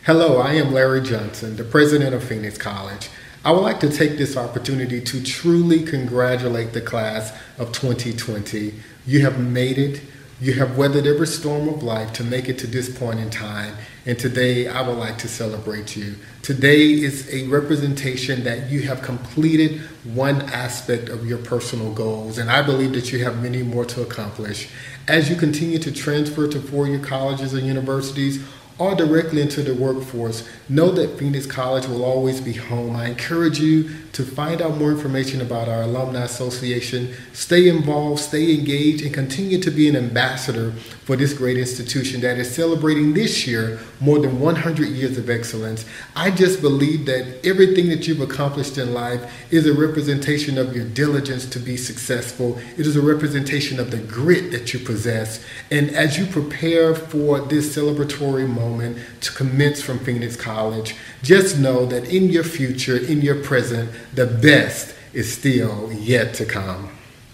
Hello, I am Larry Johnson, the president of Phoenix College. I would like to take this opportunity to truly congratulate the class of 2020. You have made it. You have weathered every storm of life to make it to this point in time. And today, I would like to celebrate you. Today is a representation that you have completed one aspect of your personal goals. And I believe that you have many more to accomplish. As you continue to transfer to four-year colleges and universities, or directly into the workforce, know that Phoenix College will always be home. I encourage you to find out more information about our Alumni Association. Stay involved, stay engaged, and continue to be an ambassador for this great institution that is celebrating this year more than 100 years of excellence. I just believe that everything that you've accomplished in life is a representation of your diligence to be successful. It is a representation of the grit that you possess. And as you prepare for this celebratory moment to commence from Phoenix College, just know that in your future, in your present, the best is still yet to come.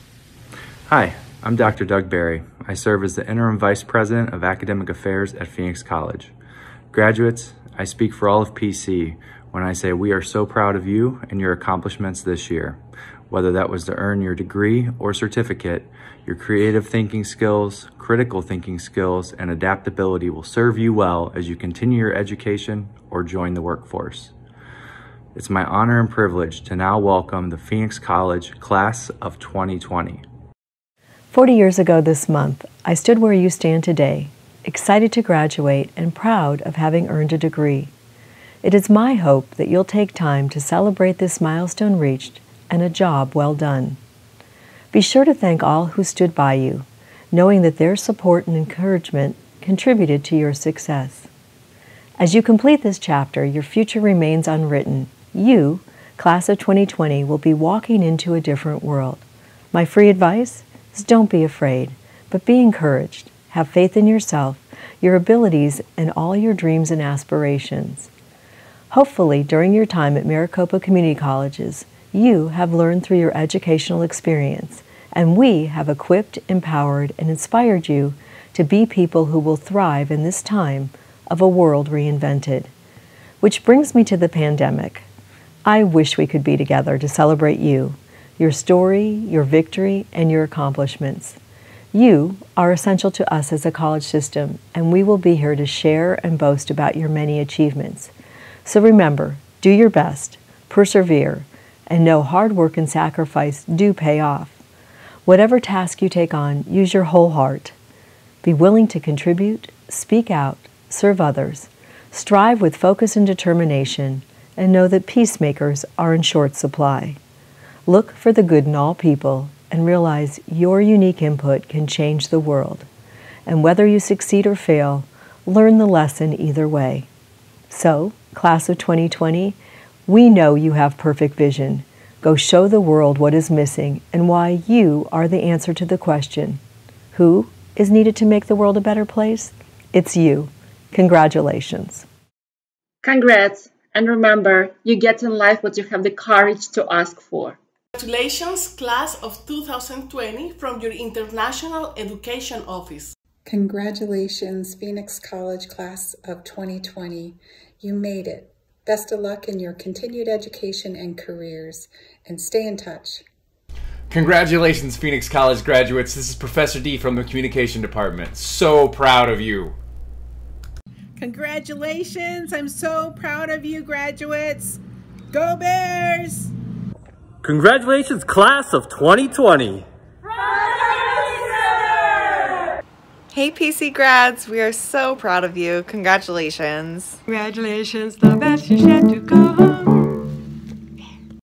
Hi, I'm Dr. Doug Berry. I serve as the Interim Vice President of Academic Affairs at Phoenix College. Graduates, I speak for all of PC when I say we are so proud of you and your accomplishments this year. Whether that was to earn your degree or certificate, your creative thinking skills, critical thinking skills, and adaptability will serve you well as you continue your education or join the workforce. It's my honor and privilege to now welcome the Phoenix College Class of 2020. 40 years ago this month, I stood where you stand today, excited to graduate and proud of having earned a degree. It is my hope that you'll take time to celebrate this milestone reached and a job well done. Be sure to thank all who stood by you, knowing that their support and encouragement contributed to your success. As you complete this chapter, your future remains unwritten. You, Class of 2020, will be walking into a different world. My free advice is don't be afraid, but be encouraged. Have faith in yourself, your abilities, and all your dreams and aspirations. Hopefully, during your time at Maricopa Community Colleges, you have learned through your educational experience, and we have equipped, empowered, and inspired you to be people who will thrive in this time of a world reinvented. Which brings me to the pandemic. I wish we could be together to celebrate you, your story, your victory, and your accomplishments. You are essential to us as a college system, and we will be here to share and boast about your many achievements. So remember, do your best, persevere, and know hard work and sacrifice do pay off. Whatever task you take on, use your whole heart. Be willing to contribute, speak out, serve others. Strive with focus and determination, and know that peacemakers are in short supply. Look for the good in all people and realize your unique input can change the world. And whether you succeed or fail, learn the lesson either way. So, Class of 2020, we know you have perfect vision. Go show the world what is missing and why you are the answer to the question, who is needed to make the world a better place? It's you. Congratulations. Congrats. And remember, you get in life what you have the courage to ask for. Congratulations, Class of 2020 from your International Education Office. Congratulations, Phoenix College Class of 2020. You made it. Best of luck in your continued education and careers, and stay in touch. Congratulations, Phoenix College graduates. This is Professor D from the Communication Department. So proud of you. Congratulations. I'm so proud of you, graduates. Go Bears! Congratulations, Class of 2020. Hey PC grads, we are so proud of you. Congratulations. Congratulations, the best is yet to come.